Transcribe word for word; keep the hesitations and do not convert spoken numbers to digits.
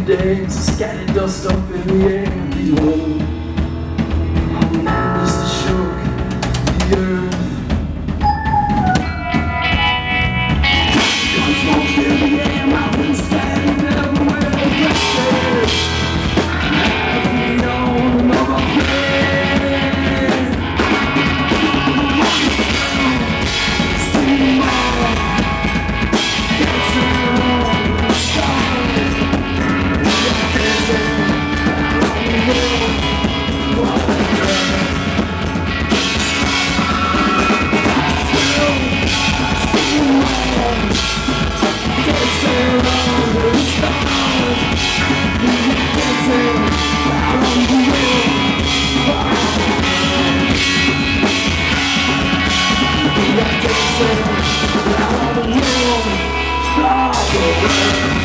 days, scattered dust up in the air. Behold, our land is the shook the earth. Guns won't fill the air, mountains standing everywhere. Blessed, as we own another place. Steam on, dancing around the stars. Dancing around the world, what a girl. Still, steam on, dancing around the stars. Dancing around the world, what a girl. Dancing around the world, what a girl.